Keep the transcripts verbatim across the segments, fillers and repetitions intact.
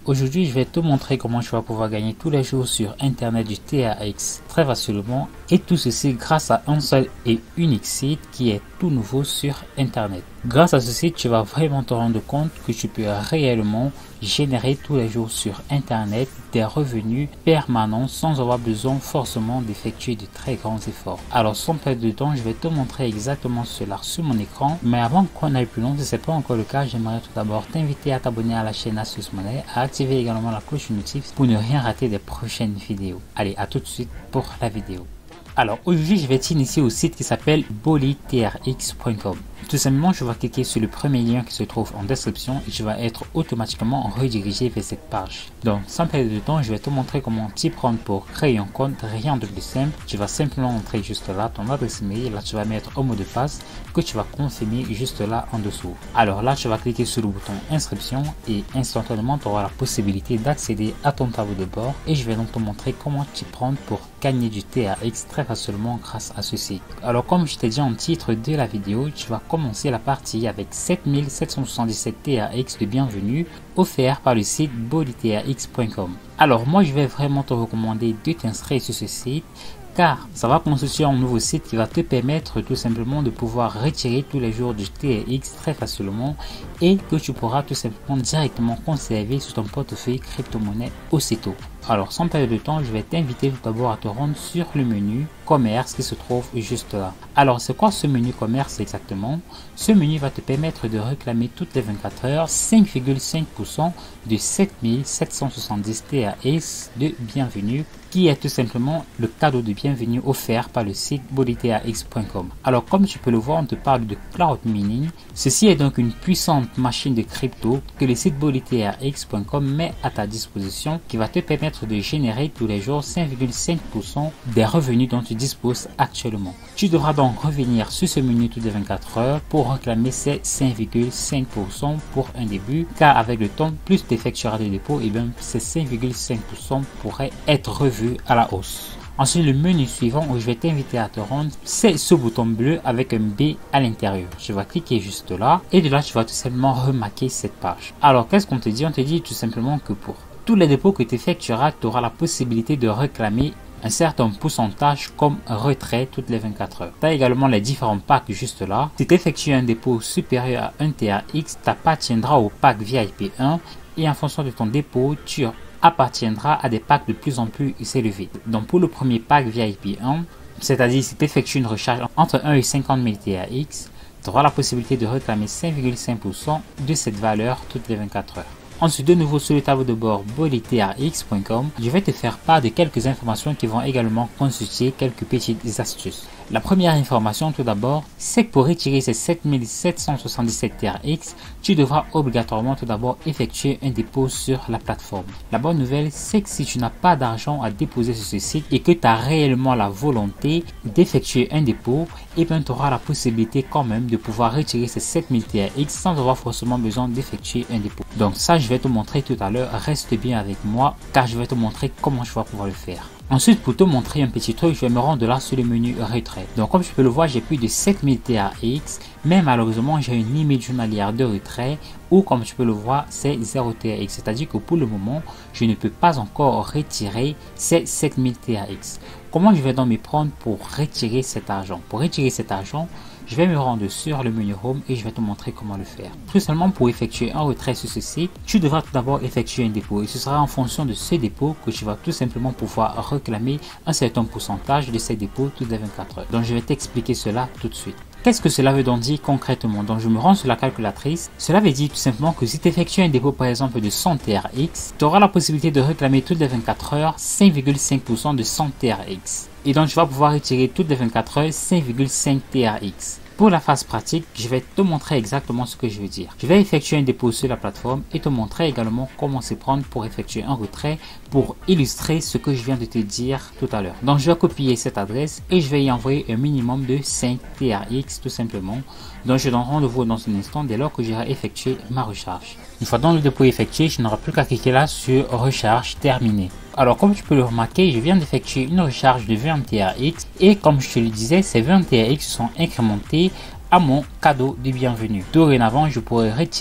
Aujourd'hui, je vais te montrer comment tu vas pouvoir gagner tous les jours sur Internet du T R X très facilement et tout ceci grâce à un seul et unique site qui est tout nouveau sur Internet. Grâce à ce site, tu vas vraiment te rendre compte que tu peux réellement générer tous les jours sur Internet des revenus permanents sans avoir besoin forcément d'effectuer de très grands efforts. Alors sans perdre de temps, je vais te montrer exactement cela sur mon écran. Mais avant qu'on aille plus loin, si ce n'est pas encore le cas, j'aimerais tout d'abord t'inviter à t'abonner à la chaîne Astuce Money, à activer également la cloche de notification pour ne rien rater des prochaines vidéos. Allez, à tout de suite pour la vidéo. Alors aujourd'hui, je vais t'initier au site qui s'appelle Bolly T R X point com. Tout simplement, je vais cliquer sur le premier lien qui se trouve en description et je vais être automatiquement redirigé vers cette page. Donc, sans perdre de temps, je vais te montrer comment t'y prendre pour créer un compte. Rien de plus simple. Tu vas simplement entrer juste là ton adresse email. Là, tu vas mettre un mot de passe que tu vas confirmer juste là en dessous. Alors là, tu vas cliquer sur le bouton inscription et instantanément, tu auras la possibilité d'accéder à ton tableau de bord et je vais donc te montrer comment t'y prendre pour gagner du T R X très facilement grâce à ce site. Alors, comme je t'ai dit en titre de la vidéo, tu vas commencer la partie avec sept mille sept cent soixante-dix-sept T R X de bienvenue offert par le site Bolly T R X point com. Alors moi je vais vraiment te recommander de t'inscrire sur ce site car ça va constituer un nouveau site qui va te permettre tout simplement de pouvoir retirer tous les jours du T R X très facilement et que tu pourras tout simplement directement conserver sur ton portefeuille crypto-monnaie aussitôt. Alors sans perdre de temps, je vais t'inviter tout d'abord à te rendre sur le menu commerce qui se trouve juste là. Alors c'est quoi ce menu commerce exactement? Ce menu va te permettre de réclamer toutes les vingt-quatre heures cinq virgule cinq pour cent de sept mille sept cent soixante-dix T R X de bienvenue qui est tout simplement le cadeau de bienvenue offert par le site Bolly T R X point com. Alors comme tu peux le voir, on te parle de cloud mining. Ceci est donc une puissante machine de crypto que le site Bolly T R X point com met à ta disposition qui va te permettre de générer tous les jours cinq virgule cinq pour cent des revenus dont tu disposes actuellement. Tu devras donc revenir sur ce menu toutes les vingt-quatre heures pour réclamer ces cinq virgule cinq pour cent pour un début car avec le temps, plus tu effectueras des dépôts et bien ces cinq virgule cinq pour cent pourraient être revus à la hausse. Ensuite, le menu suivant où je vais t'inviter à te rendre, c'est ce bouton bleu avec un B à l'intérieur. Je vais cliquer juste là et de là, tu vas tout simplement remarquer cette page. Alors, qu'est-ce qu'on te dit? On te dit tout simplement que pour tous les dépôts que tu effectueras, tu auras la possibilité de réclamer un certain pourcentage comme retrait toutes les vingt-quatre heures. Tu as également les différents packs juste là. Si tu effectues un dépôt supérieur à un T R X, tu appartiendras au pack V I P un et en fonction de ton dépôt, tu appartiendra à des packs de plus en plus élevés. Donc pour le premier pack V I P un, c'est-à-dire si tu effectues une recharge entre un et cinquante mille T R X, tu auras la possibilité de réclamer cinq virgule cinq pour cent de cette valeur toutes les vingt-quatre heures. Ensuite, de nouveau sur le tableau de bord Bolly T R X point com, je vais te faire part de quelques informations qui vont également constituer quelques petites astuces. La première information tout d'abord, c'est que pour retirer ces sept mille sept cent soixante-dix-sept T R X, tu devras obligatoirement tout d'abord effectuer un dépôt sur la plateforme. La bonne nouvelle, c'est que si tu n'as pas d'argent à déposer sur ce site et que tu as réellement la volonté d'effectuer un dépôt, et bien tu auras la possibilité quand même de pouvoir retirer ces sept mille T R X sans avoir forcément besoin d'effectuer un dépôt. Donc ça, je vais te montrer tout à l'heure. Reste bien avec moi car je vais te montrer comment tu vas pouvoir le faire. Ensuite, pour te montrer un petit truc, je vais me rendre là sur le menu retrait. Donc comme tu peux le voir, j'ai plus de sept mille T R X, mais malheureusement j'ai une limite journalière de retrait ou comme tu peux le voir, c'est zéro T R X. C'est-à-dire que pour le moment, je ne peux pas encore retirer ces sept mille T R X. Comment je vais donc m'y prendre pour retirer cet argent? Pour retirer cet argent, je vais me rendre sur le menu Home et je vais te montrer comment le faire. Tout seulement pour effectuer un retrait sur ce site, tu devras tout d'abord effectuer un dépôt et ce sera en fonction de ce dépôt que tu vas tout simplement pouvoir réclamer un certain pourcentage de ces dépôts toutes les vingt-quatre heures. Donc je vais t'expliquer cela tout de suite. Qu'est-ce que cela veut donc dire concrètement? Donc je me rends sur la calculatrice. Cela veut dire tout simplement que si tu effectues un dépôt par exemple de cent T R X, tu auras la possibilité de réclamer toutes les vingt-quatre heures cinq virgule cinq pour cent de cent T R X. Et donc tu vas pouvoir retirer toutes les vingt-quatre heures cinq virgule cinq T R X. Pour la phase pratique, je vais te montrer exactement ce que je veux dire. Je vais effectuer un dépôt sur la plateforme et te montrer également comment s'y prendre pour effectuer un retrait pour illustrer ce que je viens de te dire tout à l'heure. Donc je vais copier cette adresse et je vais y envoyer un minimum de cinq T R X tout simplement. Donc je donne rendez-vous dans un instant dès lors que j'aurai effectué ma recharge. Une fois dans le dépôt effectué, je n'aurai plus qu'à cliquer là sur recharge terminée. Alors comme tu peux le remarquer, je viens d'effectuer une recharge de vingt T R X et comme je te le disais, ces vingt T R X sont incrémentés à mon cadeau de bienvenue. Dorénavant, je pourrai retirer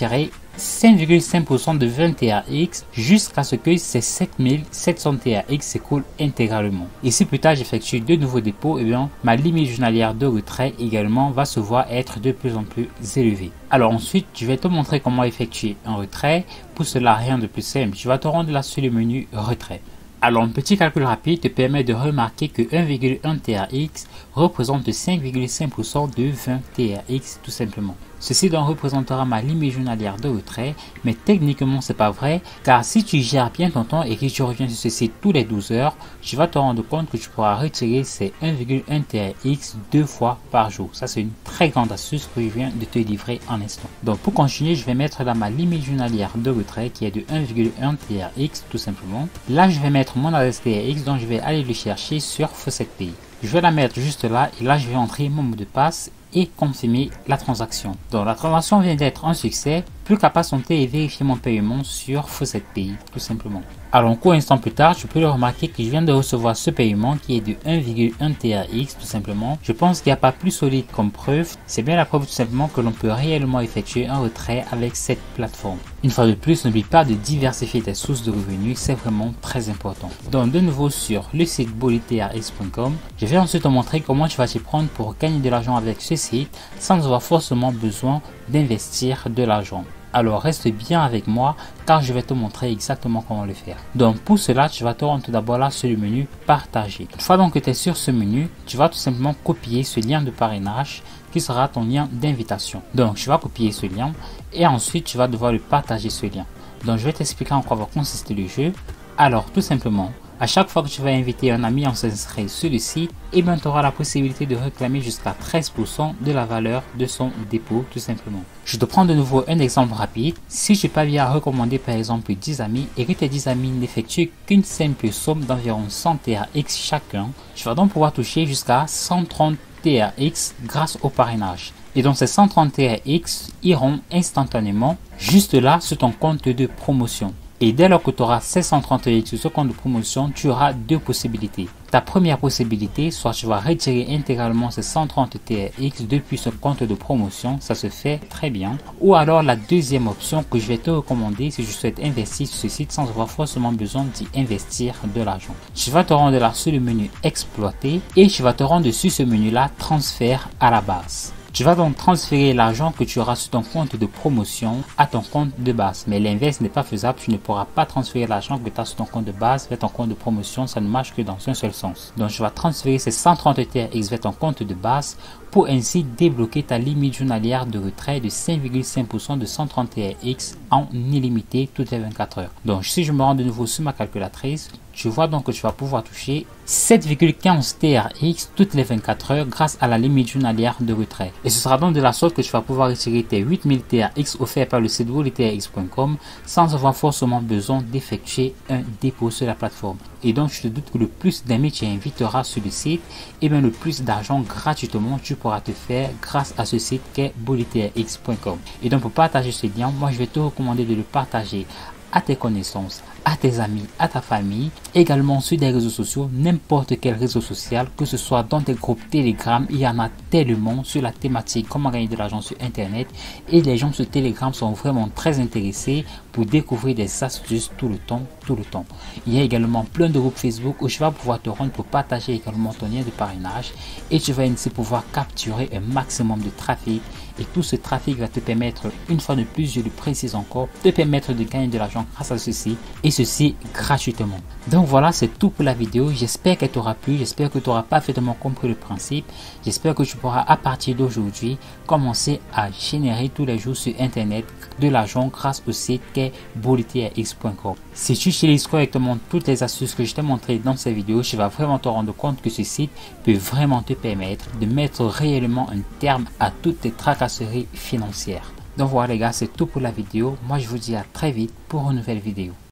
cinq virgule cinq pour cent de vingt T R X jusqu'à ce que ces sept mille sept cents T R X s'écoulent intégralement. Et si plus tard j'effectue de nouveaux dépôts, et bien ma limite journalière de retrait également va se voir être de plus en plus élevée. Alors ensuite, je vais te montrer comment effectuer un retrait. Pour cela, rien de plus simple. Tu vas te rendre là sur le menu retrait. Alors un petit calcul rapide te permet de remarquer que un virgule un T R X représente cinq virgule cinq pour cent de vingt T R X tout simplement. Ceci donc représentera ma limite journalière de retrait, mais techniquement c'est pas vrai, car si tu gères bien ton temps et que tu reviens sur ce site tous les douze heures, tu vas te rendre compte que tu pourras retirer ces un virgule un T R X deux fois par jour. Ça c'est une très grande astuce que je viens de te livrer en instant. Donc pour continuer, je vais mettre là ma limite journalière de retrait qui est de un virgule un T R X tout simplement. Là je vais mettre mon adresse T R X, donc je vais aller le chercher sur FaucetPay. Je vais la mettre juste là et là je vais entrer mon mot de passe et confirmer la transaction. Donc la transaction vient d'être un succès. Plus qu'à patienter et vérifier mon paiement sur FaucetPay tout simplement. Alors un court instant plus tard, je peux le remarquer que je viens de recevoir ce paiement qui est de un virgule un T R X tout simplement. Je pense qu'il n'y a pas plus solide comme preuve. C'est bien la preuve tout simplement que l'on peut réellement effectuer un retrait avec cette plateforme. Une fois de plus, n'oublie pas de diversifier tes sources de revenus, c'est vraiment très important. Donc de nouveau sur le site bolly T R X point com, je vais ensuite te montrer comment tu vas t'y prendre pour gagner de l'argent avec ce site sans avoir forcément besoin d'investir de l'argent. Alors reste bien avec moi car je vais te montrer exactement comment le faire. Donc pour cela, tu vas te rendre tout d'abord là sur le menu partager. Une fois donc que tu es sur ce menu, tu vas tout simplement copier ce lien de parrainage qui sera ton lien d'invitation. Donc je vais copier ce lien et ensuite tu vas devoir le partager ce lien. Donc je vais t'expliquer en quoi va consister le jeu. Alors tout simplement, à chaque fois que tu vas inviter un ami à s'inscrire sur le site, et bien tu auras la possibilité de réclamer jusqu'à treize pour cent de la valeur de son dépôt tout simplement. Je te prends de nouveau un exemple rapide. Si je parviens à recommander par exemple dix amis et que tes dix amis n'effectuent qu'une simple somme d'environ cent T R X chacun, tu vas donc pouvoir toucher jusqu'à cent trente T R X grâce au parrainage. Et donc ces cent trente T R X iront instantanément juste là sur ton compte de promotion. Et dès lors que tu auras ces cent trente T R X sur ce compte de promotion, tu auras deux possibilités. Ta première possibilité, soit tu vas retirer intégralement ces cent trente T R X depuis ce compte de promotion, ça se fait très bien. Ou alors la deuxième option que je vais te recommander si je souhaite investir sur ce site sans avoir forcément besoin d'y investir de l'argent. Tu vas te rendre là sur le menu exploiter et tu vas te rendre sur ce menu là transfert à la base. Tu vas donc transférer l'argent que tu auras sur ton compte de promotion à ton compte de base. Mais l'inverse n'est pas faisable. Tu ne pourras pas transférer l'argent que tu as sur ton compte de base vers ton compte de promotion. Ça ne marche que dans un seul sens. Donc, tu vas transférer ces cent trente T R X vers ton compte de base pour ainsi débloquer ta limite journalière de retrait de cinq virgule cinq pour cent de cent trente T R X en illimité toutes les vingt-quatre heures. Donc, si je me rends de nouveau sur ma calculatrice, tu vois donc que tu vas pouvoir toucher sept virgule quinze T R X toutes les vingt-quatre heures grâce à la limite journalière de retrait. Et ce sera donc de la sorte que tu vas pouvoir retirer tes huit mille T R X offerts par le site bolly T R X point com sans avoir forcément besoin d'effectuer un dépôt sur la plateforme. Et donc, je te doute que le plus d'amis tu inviteras sur le site, et bien le plus d'argent gratuitement tu pourras te faire grâce à ce site qu'est bolly T R X point com. Et donc, pour partager ce lien, moi je vais te recommander de le partager à tes connaissances, à tes amis, à ta famille, également sur des réseaux sociaux, n'importe quel réseau social, que ce soit dans tes groupes Telegram, il y en a tellement sur la thématique comment gagner de l'argent sur internet et les gens sur Telegram sont vraiment très intéressés pour découvrir des astuces tout le temps, tout le temps. Il y a également plein de groupes Facebook où tu vas pouvoir te rendre pour partager également ton lien de parrainage et tu vas ainsi pouvoir capturer un maximum de trafic et tout ce trafic va te permettre, une fois de plus, je le précise encore, te permettre de gagner de l'argent grâce à ceci et ceci gratuitement. Donc voilà, c'est tout pour la vidéo. J'espère qu'elle t'aura plu, j'espère que tu auras parfaitement compris le principe. J'espère que tu pourras à partir d'aujourd'hui commencer à générer tous les jours sur internet de l'argent grâce au site qu'est bolly T R X point com. Si tu utilises correctement toutes les astuces que je t'ai montrées dans cette vidéo, tu vas vraiment te rendre compte que ce site peut vraiment te permettre de mettre réellement un terme à toutes tes tracasseries financières. Donc voilà les gars, c'est tout pour la vidéo. Moi je vous dis à très vite pour une nouvelle vidéo.